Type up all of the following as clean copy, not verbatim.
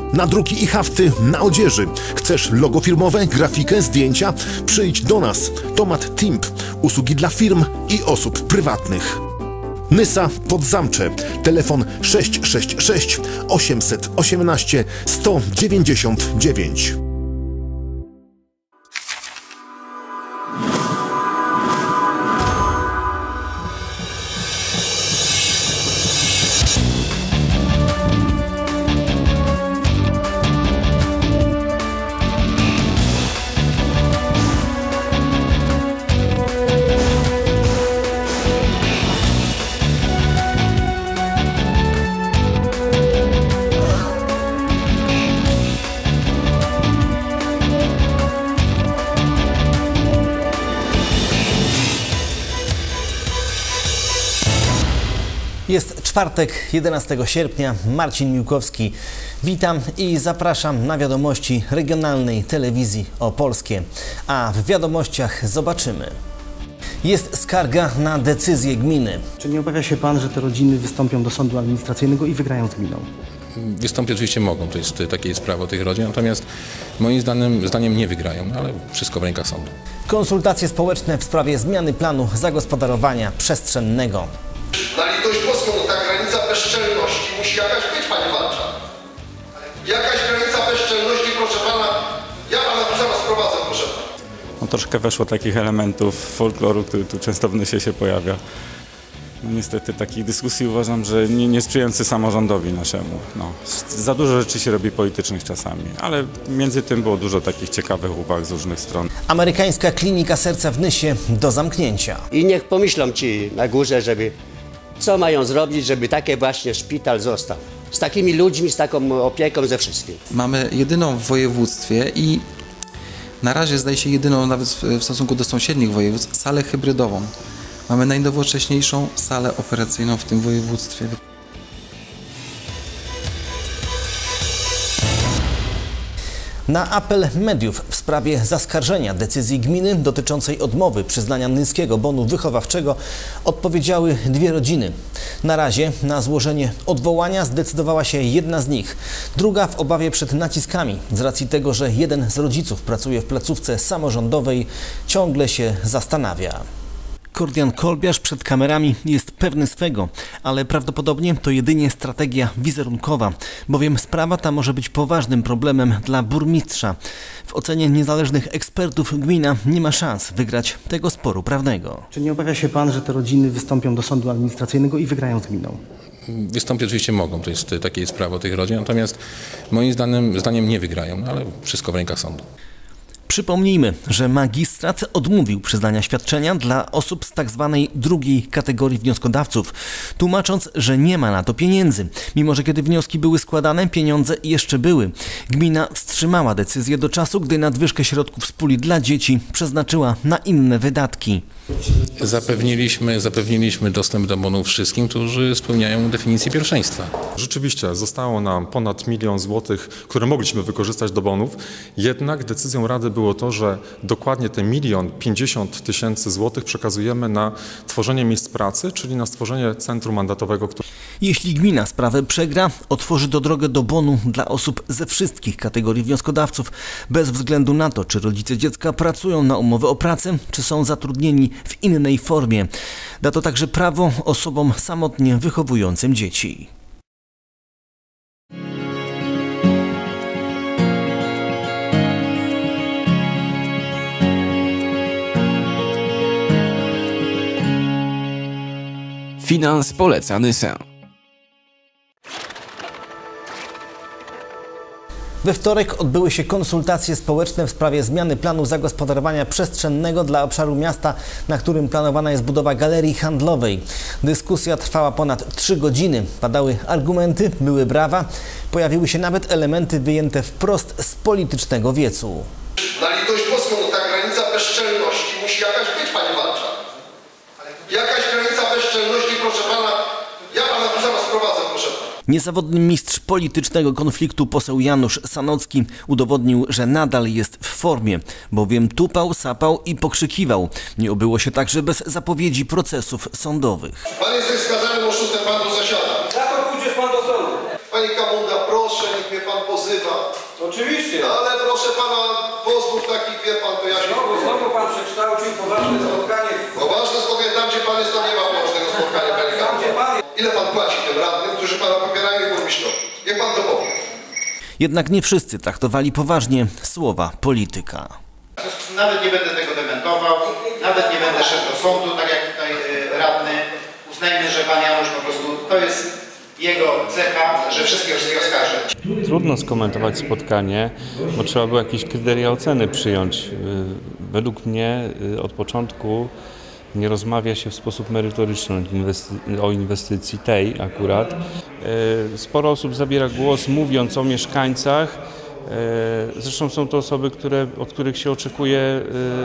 Nadruki i hafty na odzieży. Chcesz logo firmowe, grafikę, zdjęcia? Przyjdź do nas. Tomat Timp. Usługi dla firm i osób prywatnych. Nysa Podzamcze. Telefon 666 818 199. Jest czwartek, 11 sierpnia, Marcin Miłkowski. Witam i zapraszam na wiadomości regionalnej telewizji opolskie. A w wiadomościach zobaczymy. Jest skarga na decyzję gminy. Czy nie obawia się pan, że te rodziny wystąpią do sądu administracyjnego i wygrają z gminą? Wystąpić oczywiście mogą, takie jest prawo tych rodzin, natomiast moim zdaniem nie wygrają, ale wszystko w rękach sądu. Konsultacje społeczne w sprawie zmiany planu zagospodarowania przestrzennego. Na litość boską, ta granica bezczelności musi jakaś być, panie Walcza. Jakaś granica bezczelności, proszę pana, ja pana tu zaraz prowadzę, proszę pana. No, troszkę weszło takich elementów folkloru, który tu często w Nysie się pojawia. No, niestety takich dyskusji uważam, że nie sprzyjający samorządowi naszemu. No, za dużo rzeczy się robi politycznych czasami, ale między tym było dużo takich ciekawych uwag z różnych stron. Amerykańska klinika serca w Nysie do zamknięcia. I niech pomyślą ci na górze, co mają zrobić, żeby taki właśnie szpital został. Z takimi ludźmi, z taką opieką, ze wszystkim. Mamy jedyną w województwie i na razie zdaje się jedyną nawet w stosunku do sąsiednich województw salę hybrydową. Mamy najnowocześniejszą salę operacyjną w tym województwie. Na apel mediów w sprawie zaskarżenia decyzji gminy dotyczącej odmowy przyznania nyskiego bonu wychowawczego odpowiedziały dwie rodziny. Na razie na złożenie odwołania zdecydowała się jedna z nich, druga w obawie przed naciskami z racji tego, że jeden z rodziców pracuje w placówce samorządowej, ciągle się zastanawia. Kordian Kolbiarz przed kamerami jest pewny swego, ale prawdopodobnie to jedynie strategia wizerunkowa, bowiem sprawa ta może być poważnym problemem dla burmistrza. W ocenie niezależnych ekspertów gmina nie ma szans wygrać tego sporu prawnego. Czy nie obawia się pan, że te rodziny wystąpią do sądu administracyjnego i wygrają z gminą? Wystąpić oczywiście mogą, takie jest prawo tych rodzin, natomiast moim zdaniem nie wygrają, ale wszystko w rękach sądu. Przypomnijmy, że magistrat odmówił przyznania świadczenia dla osób z tzw. drugiej kategorii wnioskodawców, tłumacząc, że nie ma na to pieniędzy. Mimo że kiedy wnioski były składane, pieniądze jeszcze były. Gmina wstrzymała decyzję do czasu, gdy nadwyżkę środków z puli dla dzieci przeznaczyła na inne wydatki. Zapewniliśmy dostęp do bonów wszystkim, którzy spełniają definicję pierwszeństwa. Rzeczywiście zostało nam ponad 1 000 000 złotych, które mogliśmy wykorzystać do bonów, jednak decyzją Rady było to, że dokładnie te 1 050 000 złotych przekazujemy na tworzenie miejsc pracy, czyli na stworzenie centrum mandatowego. Jeśli gmina sprawę przegra, otworzy to drogę do bonu dla osób ze wszystkich kategorii wnioskodawców, bez względu na to, czy rodzice dziecka pracują na umowę o pracę, czy są zatrudnieni w innej formie. Da to także prawo osobom samotnie wychowującym dzieci. Finans poleca Nysę. We wtorek odbyły się konsultacje społeczne w sprawie zmiany planu zagospodarowania przestrzennego dla obszaru miasta, na którym planowana jest budowa galerii handlowej. Dyskusja trwała ponad 3 godziny. Padały argumenty, były brawa, pojawiły się nawet elementy wyjęte wprost z politycznego wiecu. Na litość boską, ta granica bezczelności musi jakaś być, panie Walcza. Jakaś granica bezczelności, proszę pana, ja pana tu zaraz prowadzę, proszę pana. Niezawodny mistrz politycznego konfliktu poseł Janusz Sanocki udowodnił, że nadal jest w formie, bowiem tupał, sapał i pokrzykiwał. Nie obyło się także bez zapowiedzi procesów sądowych. Pan jest skazanym oszustem, pan tu zasiada. Za to pójdziesz pan do sądu. Panie Kamuda, proszę, niech mnie pan pozywa. Oczywiście. No, ale proszę pana, pozwów takich, wie pan, to ja się... Znowu pan przekształcił poważne spotkanie. Poważne spotkanie, tam gdzie pan jest, to nie ma poważnego spotkania, panie Karol. Ile pan płaci tym radnym, którzy pana popierają i burmistrzom? Jak pan to powie? Jednak nie wszyscy traktowali poważnie słowa polityka. Nawet nie będę tego dementował, nawet nie będę szedł do sądu, tak jak tutaj radny. Uznajmy, że pan Janusz po prostu, to jest jego cecha, że wszystkich oskarży. Trudno skomentować spotkanie, bo trzeba było jakieś kryteria oceny przyjąć. Według mnie od początku nie rozmawia się w sposób merytoryczny o inwestycji tej akurat. Sporo osób zabiera głos, mówiąc o mieszkańcach. Zresztą są to osoby, od których się oczekuje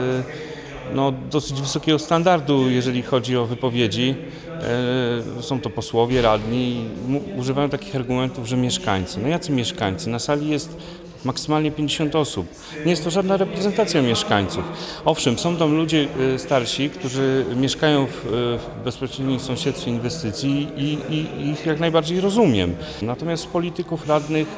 dosyć wysokiego standardu, jeżeli chodzi o wypowiedzi. Są to posłowie, radni, używają takich argumentów, że mieszkańcy. No jacy mieszkańcy? Na sali jest maksymalnie 50 osób. Nie jest to żadna reprezentacja mieszkańców. Owszem, są tam ludzie starsi, którzy mieszkają w bezpośrednim sąsiedztwie inwestycji i ich jak najbardziej rozumiem. Natomiast polityków, radnych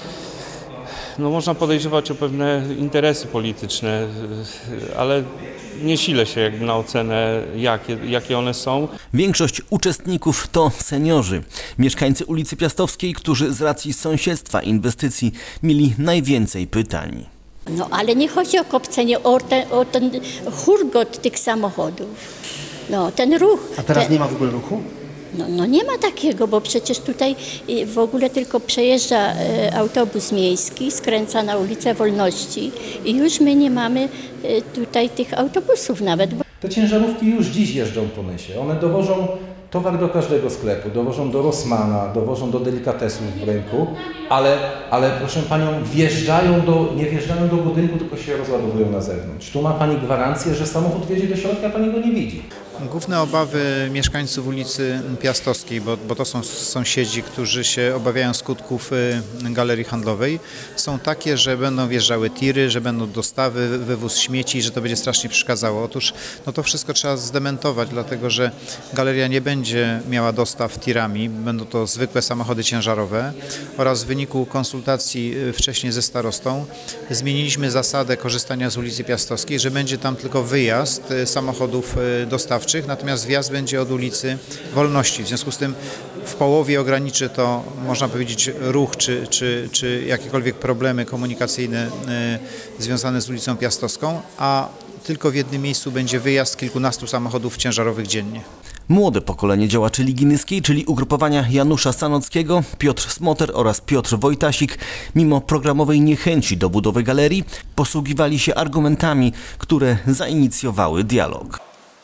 można podejrzewać o pewne interesy polityczne, ale nie silę się jakby na ocenę, jakie one są. Większość uczestników to seniorzy, mieszkańcy ulicy Piastowskiej, którzy z racji sąsiedztwa inwestycji mieli najwięcej pytań. No ale nie chodzi o kopcenie, o ten hurgot tych samochodów, ten ruch. A teraz nie ma w ogóle ruchu? No nie ma takiego, bo przecież tutaj w ogóle tylko przejeżdża autobus miejski, skręca na ulicę Wolności i już my nie mamy tutaj tych autobusów nawet. Te ciężarówki już dziś jeżdżą po Nysie. One dowożą towar do każdego sklepu, dowożą do Rossmana, dowożą do delikatesów w rynku, ale proszę panią, nie wjeżdżają do budynku, tylko się rozładowują na zewnątrz. Tu ma pani gwarancję, że samochód wjedzie do środka, a pani go nie widzi. Główne obawy mieszkańców ulicy Piastowskiej, bo to są sąsiedzi, którzy się obawiają skutków galerii handlowej, są takie, że będą wjeżdżały tiry, że będą dostawy, wywóz śmieci, że to będzie strasznie przeszkadzało. Otóż to wszystko trzeba zdementować, dlatego że galeria nie będzie miała dostaw tirami, będą to zwykłe samochody ciężarowe oraz w wyniku konsultacji wcześniej ze starostą zmieniliśmy zasadę korzystania z ulicy Piastowskiej, że będzie tam tylko wyjazd samochodów dostawczych, natomiast wjazd będzie od ulicy Wolności. W związku z tym w połowie ograniczy to, można powiedzieć, ruch czy jakiekolwiek problemy komunikacyjne związane z ulicą Piastowską, a tylko w jednym miejscu będzie wyjazd kilkunastu samochodów ciężarowych dziennie. Młode pokolenie działaczy Ligi Nyskiej, czyli ugrupowania Janusza Sanockiego, Piotr Smoter oraz Piotr Wojtasik, mimo programowej niechęci do budowy galerii, posługiwali się argumentami, które zainicjowały dialog.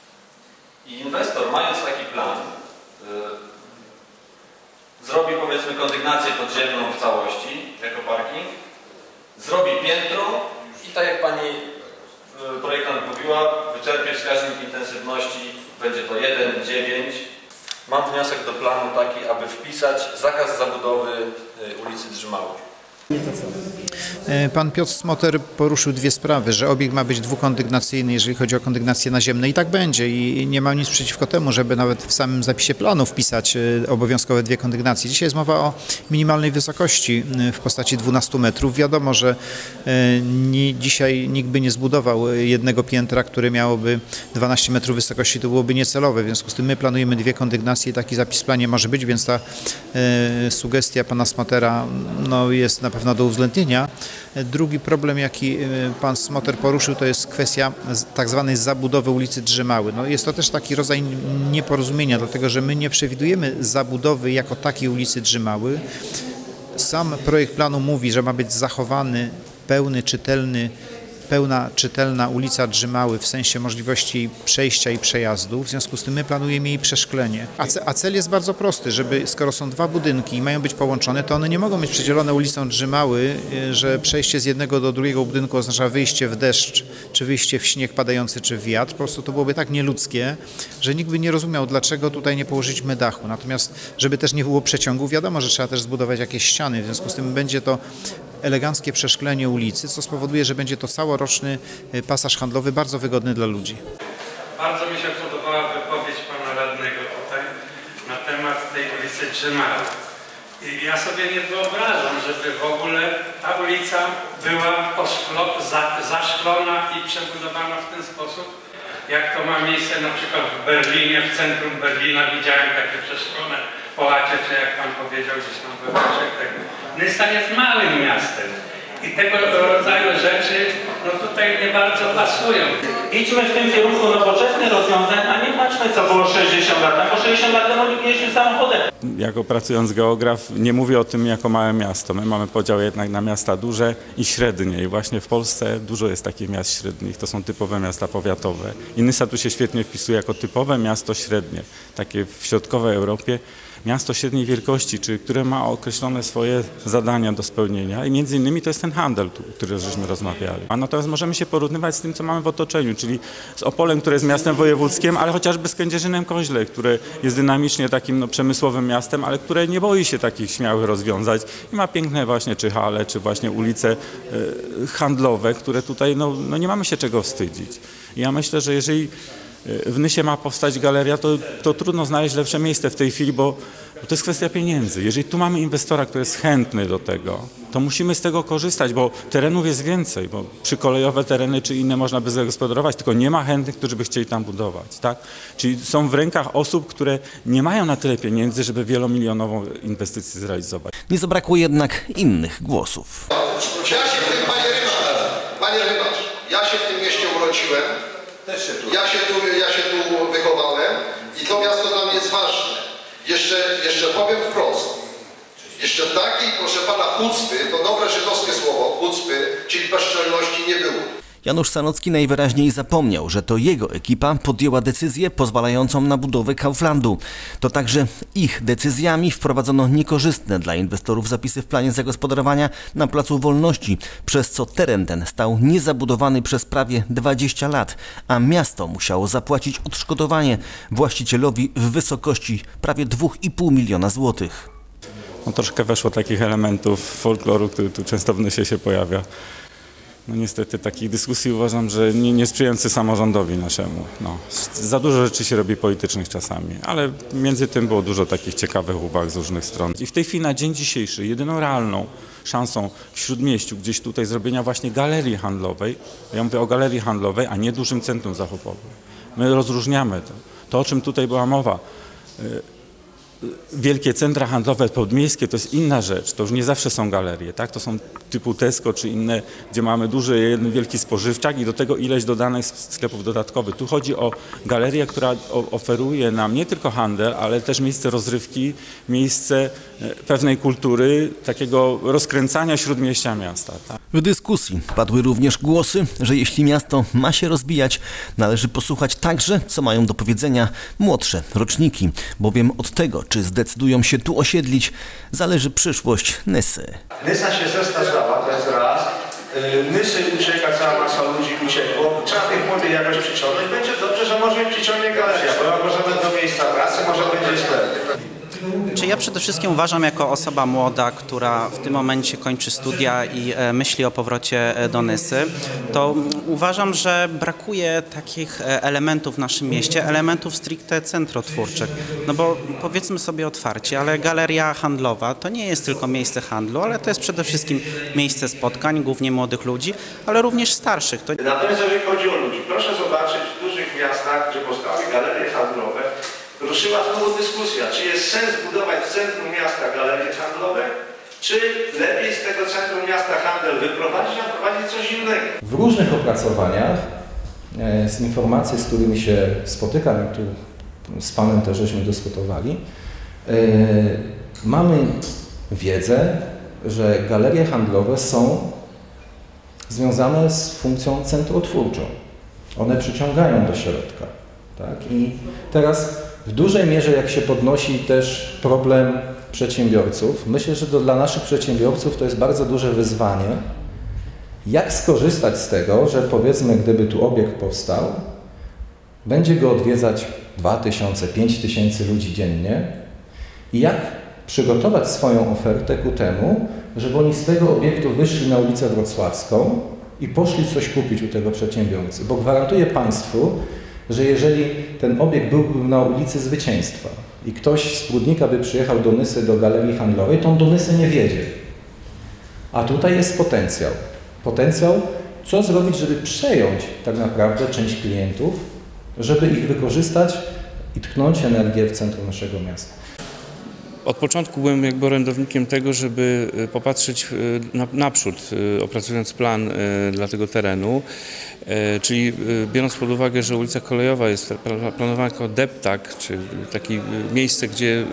I inwestor, mając taki plan, zrobi, powiedzmy, kondygnację podziemną w całości, jako parking, zrobi piętro i tak jak pani projektant mówiła, wyczerpie wskaźnik intensywności, będzie to 1,9. Mam wniosek do planu taki, aby wpisać zakaz zabudowy ulicy Drzymałej. Pan Piotr Smoter poruszył dwie sprawy, że obiekt ma być dwukondygnacyjny, jeżeli chodzi o kondygnacje naziemne, i tak będzie i nie mam nic przeciwko temu, żeby nawet w samym zapisie planu wpisać obowiązkowe dwie kondygnacje. Dzisiaj jest mowa o minimalnej wysokości w postaci 12 metrów. Wiadomo, że dzisiaj nikt by nie zbudował jednego piętra, które miałoby 12 metrów wysokości, to byłoby niecelowe. W związku z tym my planujemy dwie kondygnacje i taki zapis w planie może być, więc ta sugestia pana Smotera jest na pewno do uwzględnienia. Drugi problem, jaki pan Smoter poruszył, to jest kwestia tak zwanej zabudowy ulicy Drzymały. Jest to też taki rodzaj nieporozumienia, dlatego że my nie przewidujemy zabudowy jako takiej ulicy Drzymały. Sam projekt planu mówi, że ma być zachowany pełna czytelna ulica Drzymały w sensie możliwości przejścia i przejazdu. W związku z tym my planujemy jej przeszklenie. A cel jest bardzo prosty, żeby skoro są dwa budynki i mają być połączone, to one nie mogą być przedzielone ulicą Drzymały, że przejście z jednego do drugiego budynku oznacza wyjście w deszcz, czy wyjście w śnieg padający, czy w wiatr. Po prostu to byłoby tak nieludzkie, że nikt by nie rozumiał, dlaczego tutaj nie położyliśmy dachu. Natomiast, żeby też nie było przeciągu, wiadomo, że trzeba też zbudować jakieś ściany. W związku z tym będzie to eleganckie przeszklenie ulicy, co spowoduje, że będzie to całoroczny pasaż handlowy bardzo wygodny dla ludzi. Bardzo mi się podobała wypowiedź pana radnego tutaj na temat tej ulicy Drzymały. I ja sobie nie wyobrażam, żeby w ogóle ta ulica była zaszklona i przebudowana w ten sposób, jak to ma miejsce na przykład w Berlinie, w centrum Berlina. Widziałem takie przeszklone połacie, czy jak pan powiedział, gdzieś tam we Włoszech tego. Nysa jest małym miastem i tego rodzaju rzeczy no tutaj nie bardzo pasują. Idźmy w tym kierunku nowoczesnych rozwiązań, a nie patrzmy co było 60 lat. Po 60 lat temu nikt jeździł samochodem. Jako pracując geograf nie mówię o tym jako małe miasto. My mamy podział jednak na miasta duże i średnie i właśnie w Polsce dużo jest takich miast średnich. To są typowe miasta powiatowe. I Nysa tu się świetnie wpisuje jako typowe miasto średnie, takie w środkowej Europie. Miasto średniej wielkości, czyli które ma określone swoje zadania do spełnienia i między innymi to jest ten handel, o którym żeśmy rozmawiali. A natomiast możemy się porównywać z tym, co mamy w otoczeniu, czyli z Opolem, które jest miastem wojewódzkim, ale chociażby z Kędzierzynem-Koźle, które jest dynamicznie takim przemysłowym miastem, ale które nie boi się takich śmiałych rozwiązań i ma piękne właśnie czy hale, czy właśnie ulice handlowe, które tutaj no nie mamy się czego wstydzić. I ja myślę, że jeżeli w Nysie ma powstać galeria, to trudno znaleźć lepsze miejsce w tej chwili, bo to jest kwestia pieniędzy. Jeżeli tu mamy inwestora, który jest chętny do tego, to musimy z tego korzystać, bo terenów jest więcej, bo przykolejowe tereny czy inne można by zagospodarować, tylko nie ma chętnych, którzy by chcieli tam budować. Tak? Czyli są w rękach osób, które nie mają na tyle pieniędzy, żeby wielomilionową inwestycję zrealizować. Nie zabrakło jednak innych głosów. Ja się w tym, panie Rybacz, ja się w tym mieście urodziłem. Ja się tu wychowałem i to miasto dla mnie jest ważne. Jeszcze powiem wprost. Jeszcze takiej, proszę pana, chucpy, to dobre żydowskie słowo, chucpy, czyli bezczelności nie było. Janusz Sanocki najwyraźniej zapomniał, że to jego ekipa podjęła decyzję pozwalającą na budowę Kauflandu. To także ich decyzjami wprowadzono niekorzystne dla inwestorów zapisy w planie zagospodarowania na Placu Wolności, przez co teren ten stał niezabudowany przez prawie 20 lat, a miasto musiało zapłacić odszkodowanie właścicielowi w wysokości prawie 2,5 miliona złotych. No, troszkę weszło takich elementów folkloru, który tu często w Nysie się pojawia. No niestety takich dyskusji uważam, że nie sprzyjający samorządowi naszemu. No, za dużo rzeczy się robi politycznych czasami, ale między tym było dużo takich ciekawych uwag z różnych stron. I w tej chwili na dzień dzisiejszy jedyną realną szansą w Śródmieściu, gdzieś tutaj zrobienia właśnie galerii handlowej, ja mówię o galerii handlowej, a nie dużym centrum zakupowym. My rozróżniamy to. To, o czym tutaj była mowa, wielkie centra handlowe podmiejskie to jest inna rzecz, to już nie zawsze są galerie, tak? To są typu Tesco czy inne, gdzie mamy duży, jeden wielki spożywczak i do tego ileś dodanych sklepów dodatkowych. Tu chodzi o galerię, która oferuje nam nie tylko handel, ale też miejsce rozrywki, miejsce pewnej kultury, takiego rozkręcania śródmieścia miasta. Tak? W dyskusji padły również głosy, że jeśli miasto ma się rozwijać, należy posłuchać także, co mają do powiedzenia młodsze roczniki, bowiem od tego, czy zdecydują się tu osiedlić, zależy przyszłość Nysy. Nysa się zestarzała, to jest raz. Nysy ucieka, cała masa ludzi uciekło. Trzeba tych młodych jakoś przyciągnąć. Będzie dobrze, że może ich przyciągnie galeria, bo może będą miejsca pracy, może będzie sklep. Czy ja przede wszystkim uważam jako osoba młoda, która w tym momencie kończy studia i myśli o powrocie do Nysy, to uważam, że brakuje takich elementów w naszym mieście, elementów stricte centrotwórczych. No bo powiedzmy sobie otwarcie, ale galeria handlowa to nie jest tylko miejsce handlu, ale to jest przede wszystkim miejsce spotkań, głównie młodych ludzi, ale również starszych. Natomiast jeżeli chodzi o ludzi, proszę zobaczyć w dużych miastach, gdzie powstały galerie handlowe, ruszyła znowu dyskusja, czy jest sens budować w centrum miasta galerie handlowe, czy lepiej z tego centrum miasta handel wyprowadzić, a prowadzić coś innego. W różnych opracowaniach z informacji, z którymi się spotykam, i tu z Panem też żeśmy dyskutowali, mamy wiedzę, że galerie handlowe są związane z funkcją centrotwórczą. One przyciągają do środka. Tak? I teraz w dużej mierze, jak się podnosi też problem przedsiębiorców, myślę, że dla naszych przedsiębiorców to jest bardzo duże wyzwanie, jak skorzystać z tego, że powiedzmy, gdyby tu obiekt powstał, będzie go odwiedzać 2000, 5000 ludzi dziennie i jak przygotować swoją ofertę ku temu, żeby oni z tego obiektu wyszli na ulicę Wrocławską i poszli coś kupić u tego przedsiębiorcy, bo gwarantuję Państwu, że jeżeli ten obiekt byłby na ulicy Zwycięstwa i ktoś z Prudnika by przyjechał do Nysy, do galerii handlowej, to on do Nysy nie wiedzie. A tutaj jest potencjał. Potencjał, co zrobić, żeby przejąć tak naprawdę część klientów, żeby ich wykorzystać i tchnąć energię w centrum naszego miasta. Od początku byłem jakby orędownikiem tego, żeby popatrzeć naprzód, opracując plan dla tego terenu, czyli biorąc pod uwagę, że ulica Kolejowa jest planowana jako deptak, czy takie miejsce,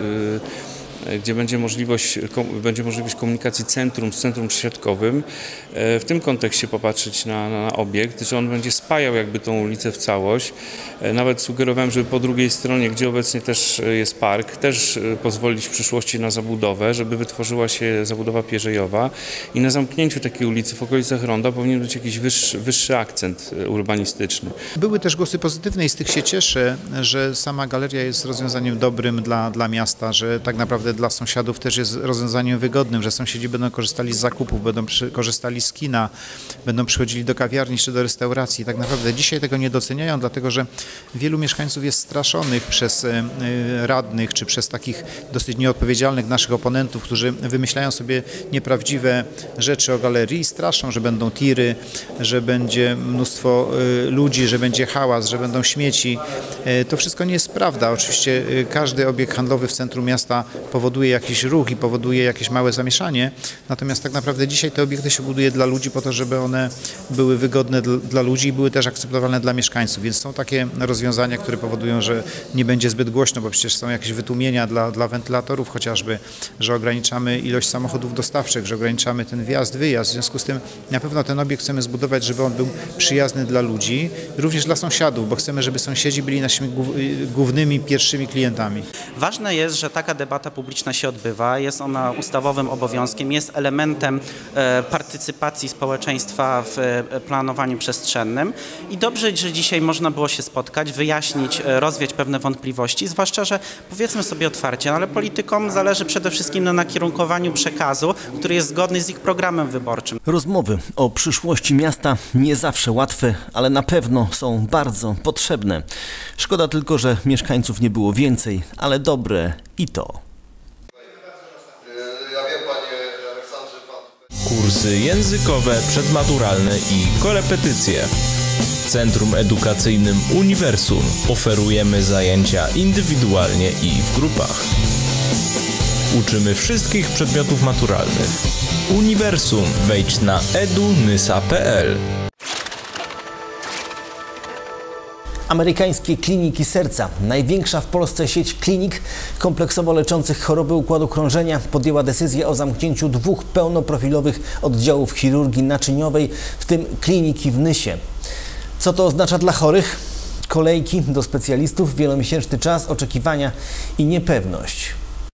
gdzie będzie możliwość komunikacji centrum z centrum środkowym. W tym kontekście popatrzeć na obiekt, że on będzie spajał jakby tą ulicę w całość. Nawet sugerowałem, żeby po drugiej stronie, gdzie obecnie też jest park, też pozwolić w przyszłości na zabudowę, żeby wytworzyła się zabudowa pierzejowa i na zamknięciu takiej ulicy w okolicach Ronda powinien być jakiś wyższy akcent urbanistyczny. Były też głosy pozytywne i z tych się cieszę, że sama galeria jest rozwiązaniem dobrym dla miasta, że tak naprawdę dla sąsiadów też jest rozwiązaniem wygodnym, że sąsiedzi będą korzystali z zakupów, będą korzystali z kina, będą przychodzili do kawiarni czy do restauracji. Tak naprawdę dzisiaj tego nie doceniają, dlatego że wielu mieszkańców jest straszonych przez radnych czy przez takich dosyć nieodpowiedzialnych naszych oponentów, którzy wymyślają sobie nieprawdziwe rzeczy o galerii i straszą, że będą tiry, że będzie mnóstwo ludzi, że będzie hałas, że będą śmieci. To wszystko nie jest prawda. Oczywiście każdy obiekt handlowy w centrum miasta powoduje jakiś ruch i powoduje jakieś małe zamieszanie, natomiast tak naprawdę dzisiaj te obiekty się buduje dla ludzi po to, żeby one były wygodne dla ludzi i były też akceptowalne dla mieszkańców, więc są takie rozwiązania, które powodują, że nie będzie zbyt głośno, bo przecież są jakieś wytłumienia dla wentylatorów chociażby, że ograniczamy ilość samochodów dostawczych, że ograniczamy ten wjazd, wyjazd, w związku z tym na pewno ten obiekt chcemy zbudować, żeby on był przyjazny dla ludzi, również dla sąsiadów, bo chcemy, żeby sąsiedzi byli naszymi głównymi, pierwszymi klientami. Ważne jest, że taka debata publiczna się odbywa, jest ona ustawowym obowiązkiem, jest elementem partycypacji społeczeństwa w planowaniu przestrzennym i dobrze, że dzisiaj można było się spotkać, wyjaśnić, rozwiać pewne wątpliwości, zwłaszcza, że powiedzmy sobie otwarcie, ale politykom zależy przede wszystkim na nakierunkowaniu przekazu, który jest zgodny z ich programem wyborczym. Rozmowy o przyszłości miasta nie zawsze łatwe, ale na pewno są bardzo potrzebne. Szkoda tylko, że mieszkańców nie było więcej, ale dobre i to. Kursy językowe, przedmaturalne i korepetycje. W Centrum Edukacyjnym Uniwersum oferujemy zajęcia indywidualnie i w grupach. Uczymy wszystkich przedmiotów maturalnych. Uniwersum. Wejdź na edunysa.pl. Amerykańskie kliniki serca, największa w Polsce sieć klinik kompleksowo leczących choroby układu krążenia, podjęła decyzję o zamknięciu 2 pełnoprofilowych oddziałów chirurgii naczyniowej, w tym kliniki w Nysie. Co to oznacza dla chorych? Kolejki do specjalistów, wielomiesięczny czas oczekiwania i niepewność.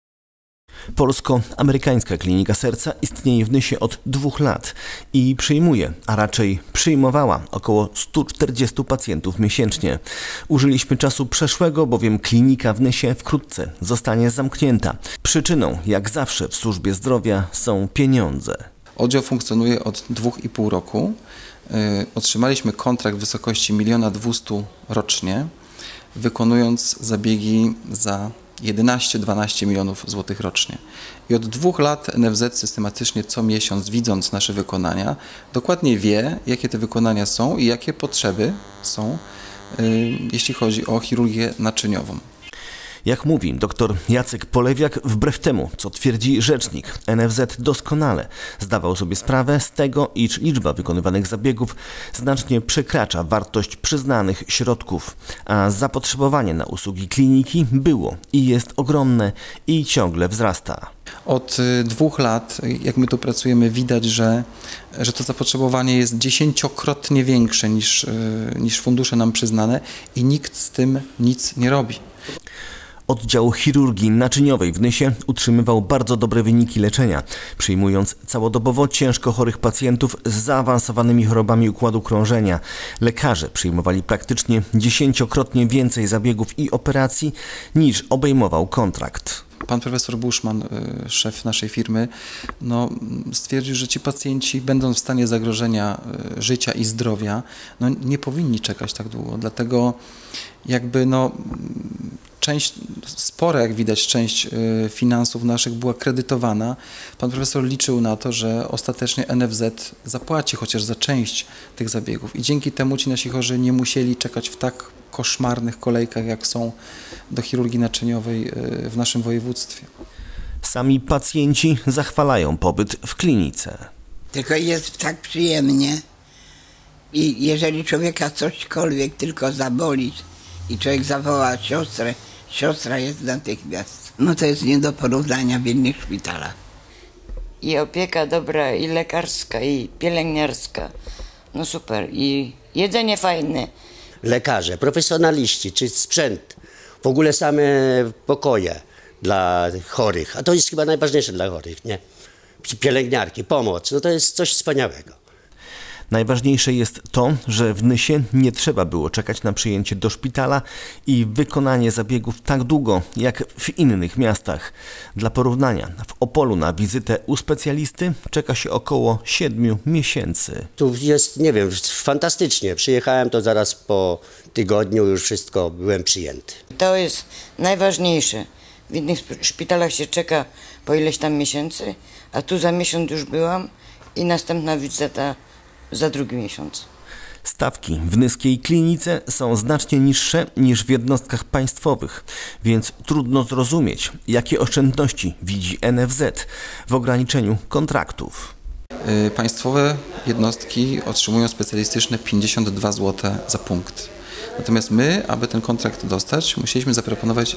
Polsko-amerykańska klinika serca istnieje w Nysie od 2 lat i przyjmuje, a raczej przyjmowała około 140 pacjentów miesięcznie. Użyliśmy czasu przeszłego, bowiem klinika w Nysie wkrótce zostanie zamknięta. Przyczyną, jak zawsze w służbie zdrowia, są pieniądze. Oddział funkcjonuje od 2,5 roku. Otrzymaliśmy kontrakt w wysokości 1 200 000 rocznie, wykonując zabiegi za 11-12 milionów złotych rocznie. I od 2 lat NFZ systematycznie co miesiąc, widząc nasze wykonania, dokładnie wie, jakie te wykonania są i jakie potrzeby są, jeśli chodzi o chirurgię naczyniową. Jak mówi dr Jacek Polewiak, wbrew temu, co twierdzi rzecznik, NFZ doskonale zdawał sobie sprawę z tego, iż liczba wykonywanych zabiegów znacznie przekracza wartość przyznanych środków, a zapotrzebowanie na usługi kliniki było i jest ogromne i ciągle wzrasta. Od 2 lat, jak my tu pracujemy, widać, że to zapotrzebowanie jest 10-krotnie większe niż fundusze nam przyznane i nikt z tym nic nie robi. Oddział chirurgii naczyniowej w Nysie utrzymywał bardzo dobre wyniki leczenia, przyjmując całodobowo ciężko chorych pacjentów z zaawansowanymi chorobami układu krążenia. Lekarze przyjmowali praktycznie 10-krotnie więcej zabiegów i operacji niż obejmował kontrakt. Pan profesor Buszman, szef naszej firmy, stwierdził, że ci pacjenci, będąc w stanie zagrożenia życia i zdrowia, nie powinni czekać tak długo. Dlatego spora, jak widać, część finansów naszych była kredytowana. Pan profesor liczył na to, że ostatecznie NFZ zapłaci chociaż za część tych zabiegów i dzięki temu ci nasi chorzy nie musieli czekać w tak koszmarnych kolejkach, jak są do chirurgii naczyniowej w naszym województwie. Sami pacjenci zachwalają pobyt w klinice. Tylko jest tak przyjemnie i jeżeli człowieka cośkolwiek tylko zaboli i człowiek zawoła siostrę, siostra jest natychmiast. No to jest nie do porównania w innych szpitalach. I opieka dobra, i lekarska, i pielęgniarska. No super. I jedzenie fajne. Lekarze, profesjonaliści, czy sprzęt, w ogóle same pokoje dla chorych, a to jest chyba najważniejsze dla chorych, nie? Pielęgniarki, pomoc, no to jest coś wspaniałego. Najważniejsze jest to, że w Nysie nie trzeba było czekać na przyjęcie do szpitala i wykonanie zabiegów tak długo, jak w innych miastach. Dla porównania, w Opolu na wizytę u specjalisty czeka się około 7 miesięcy. Tu jest, nie wiem, fantastycznie. Przyjechałem, to zaraz po tygodniu już wszystko byłem przyjęty. To jest najważniejsze. W innych szpitalach się czeka po ileś tam miesięcy, a tu za miesiąc już byłam i następna wizyta za drugi miesiąc. Stawki w nyskiej klinice są znacznie niższe niż w jednostkach państwowych, więc trudno zrozumieć, jakie oszczędności widzi NFZ w ograniczeniu kontraktów. Państwowe jednostki otrzymują specjalistyczne 52 zł za punkt. Natomiast my, aby ten kontrakt dostać, musieliśmy zaproponować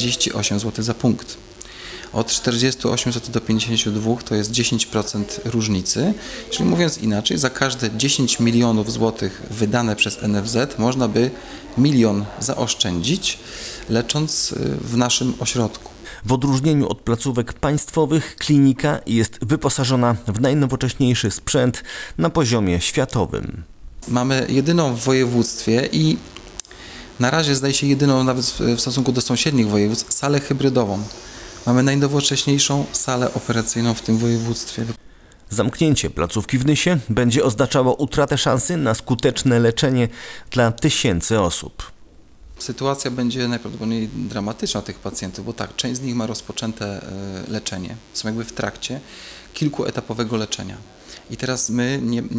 48 zł za punkt. Od 48 zł do 52 to jest 10% różnicy, czyli mówiąc inaczej, za każde 10 milionów złotych wydane przez NFZ można by 1 000 000 zaoszczędzić, lecząc w naszym ośrodku. W odróżnieniu od placówek państwowych klinika jest wyposażona w najnowocześniejszy sprzęt na poziomie światowym. Mamy jedyną w województwie i na razie zdaje się jedyną nawet w stosunku do sąsiednich województw salę hybrydową. Mamy najnowocześniejszą salę operacyjną w tym województwie. Zamknięcie placówki w Nysie będzie oznaczało utratę szansy na skuteczne leczenie dla tysięcy osób. Sytuacja będzie najprawdopodobniej dramatyczna tych pacjentów, bo tak, część z nich ma rozpoczęte leczenie, są jakby w trakcie kilkuetapowego leczenia. I teraz my,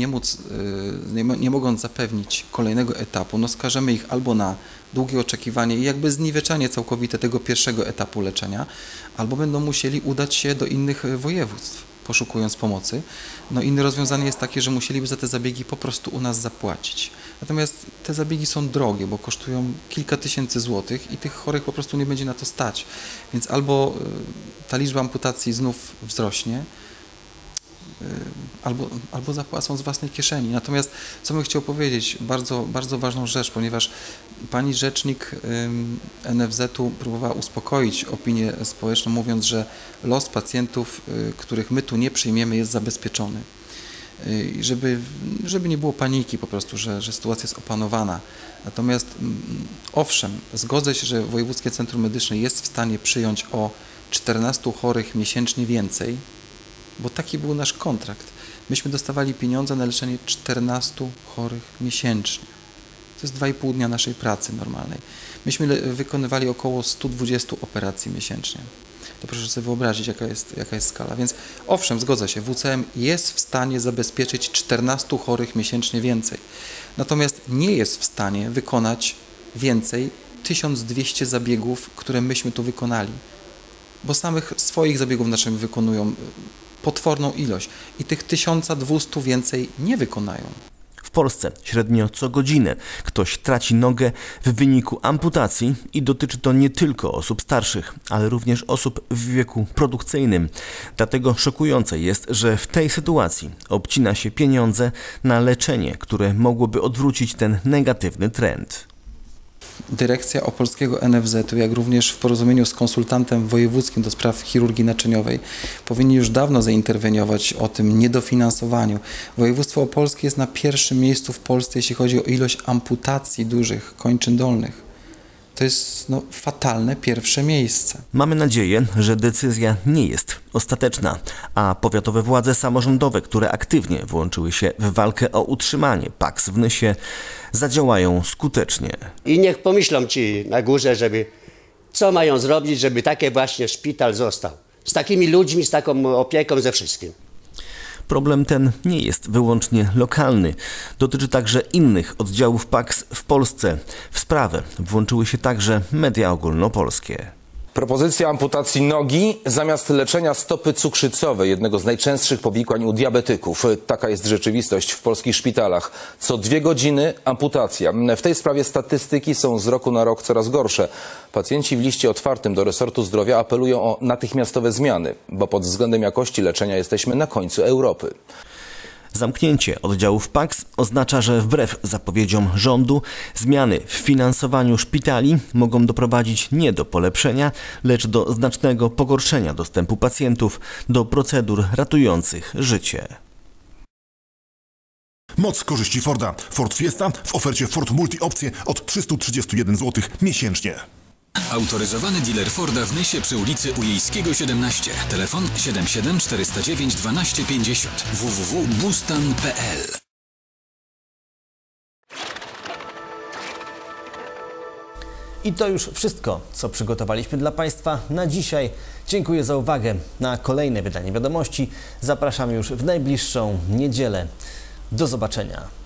nie mogąc zapewnić kolejnego etapu, no skażemy ich albo na długie oczekiwanie i jakby zniweczanie całkowite tego pierwszego etapu leczenia, albo będą musieli udać się do innych województw, poszukując pomocy. No inne rozwiązanie jest takie, że musieliby za te zabiegi po prostu u nas zapłacić. Natomiast te zabiegi są drogie, bo kosztują kilka tysięcy złotych i tych chorych po prostu nie będzie na to stać. Więc albo ta liczba amputacji znów wzrośnie, albo zapłacą z własnej kieszeni. Natomiast co bym chciał powiedzieć, bardzo ważną rzecz, ponieważ pani rzecznik NFZ-u próbowała uspokoić opinię społeczną, mówiąc, że los pacjentów, których my tu nie przyjmiemy, jest zabezpieczony. Żeby nie było paniki po prostu, że sytuacja jest opanowana. Natomiast owszem, zgodzę się, że Wojewódzkie Centrum Medyczne jest w stanie przyjąć o 14 chorych miesięcznie więcej, bo taki był nasz kontrakt. Myśmy dostawali pieniądze na leczenie 14 chorych miesięcznie. To jest 2,5 dnia naszej pracy normalnej. Myśmy wykonywali około 120 operacji miesięcznie. To proszę sobie wyobrazić, jaka jest skala. Więc owszem, zgodzę się, WCM jest w stanie zabezpieczyć 14 chorych miesięcznie więcej. Natomiast nie jest w stanie wykonać więcej 1200 zabiegów, które myśmy tu wykonali. Bo samych swoich zabiegów naszych wykonują potworną ilość i tych 1200 więcej nie wykonają. W Polsce średnio co godzinę ktoś traci nogę w wyniku amputacji i dotyczy to nie tylko osób starszych, ale również osób w wieku produkcyjnym. Dlatego szokujące jest, że w tej sytuacji obcina się pieniądze na leczenie, które mogłoby odwrócić ten negatywny trend. Dyrekcja opolskiego NFZ-u, jak również w porozumieniu z konsultantem wojewódzkim do spraw chirurgii naczyniowej powinni już dawno zainterweniować o tym niedofinansowaniu. Województwo opolskie jest na pierwszym miejscu w Polsce, jeśli chodzi o ilość amputacji dużych kończyn dolnych. To jest fatalne pierwsze miejsce. Mamy nadzieję, że decyzja nie jest ostateczna, a powiatowe władze samorządowe, które aktywnie włączyły się w walkę o utrzymanie PAKS w Nysie, zadziałają skutecznie. I niech pomyślą ci na górze, żeby Co mają zrobić, żeby taki właśnie szpital został? Z takimi ludźmi, z taką opieką, ze wszystkim. Problem ten nie jest wyłącznie lokalny. Dotyczy także innych oddziałów PAKS w Polsce. W sprawę włączyły się także media ogólnopolskie. Propozycja amputacji nogi zamiast leczenia stopy cukrzycowej, jednego z najczęstszych powikłań u diabetyków. Taka jest rzeczywistość w polskich szpitalach. Co 2 godziny amputacja. W tej sprawie statystyki są z roku na rok coraz gorsze. Pacjenci w liście otwartym do resortu zdrowia apelują o natychmiastowe zmiany, bo pod względem jakości leczenia jesteśmy na końcu Europy. Zamknięcie oddziałów PAKS oznacza, że wbrew zapowiedziom rządu zmiany w finansowaniu szpitali mogą doprowadzić nie do polepszenia, lecz do znacznego pogorszenia dostępu pacjentów do procedur ratujących życie. Moc korzyści Forda. Ford Fiesta w ofercie Ford Multi Opcje od 331 zł miesięcznie. Autoryzowany dealer Forda w Nysie przy ulicy Ujejskiego 17. Telefon 77 409 1250. www.bustan.pl. I to już wszystko, co przygotowaliśmy dla Państwa na dzisiaj. Dziękuję za uwagę. Na kolejne wydanie wiadomości zapraszam już w najbliższą niedzielę. Do zobaczenia.